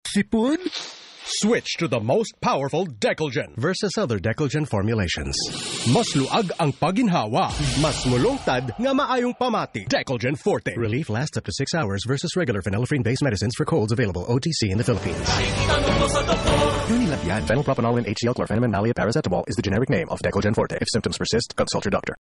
Sipon? Switch to the most powerful Decolgen versus other Decolgen formulations. Mas luag ang paginhawa. Mas mulungtad nga maayong pamati. Decolgen Forte. Relief lasts up to 6 hours versus regular phenylephrine-based medicines for colds available OTC in the Philippines. Phenylpropanol and HCl chlorphenamine maleate paracetamol is the generic name of Decolgen Forte. If symptoms persist, consult your doctor.